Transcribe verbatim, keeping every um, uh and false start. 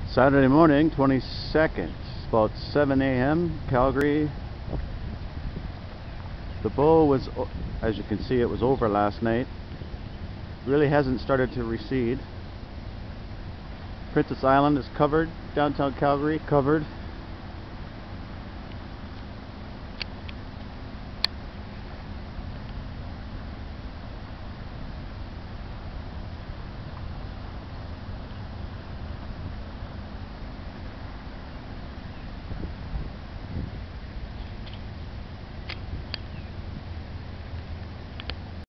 Saturday morning, twenty-second, about seven A M Calgary. The bow was, as you can see, it was over last night. Really hasn't started to recede. Princess Island is covered, downtown Calgary covered.